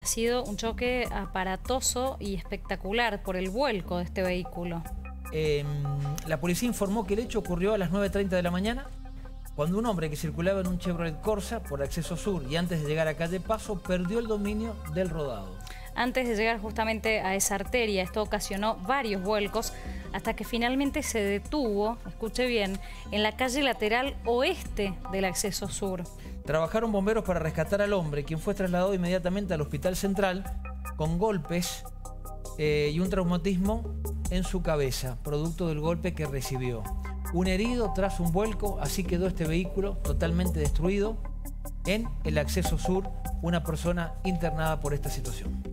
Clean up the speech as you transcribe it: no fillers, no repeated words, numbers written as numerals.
sido un choque aparatoso y espectacular por el vuelco de este vehículo. La policía informó que el hecho ocurrió a las 9:30 de la mañana, cuando un hombre que circulaba en un Chevrolet Corsa por acceso sur y antes de llegar a calle Paso perdió el dominio del rodado. Antes de llegar justamente a esa arteria, esto ocasionó varios vuelcos hasta que finalmente se detuvo, escuche bien, en la calle lateral oeste del acceso sur. Trabajaron bomberos para rescatar al hombre, quien fue trasladado inmediatamente al Hospital Central con golpes y un traumatismo en su cabeza, producto del golpe que recibió. Un herido tras un vuelco, así quedó este vehículo totalmente destruido en el acceso sur, una persona internada por esta situación.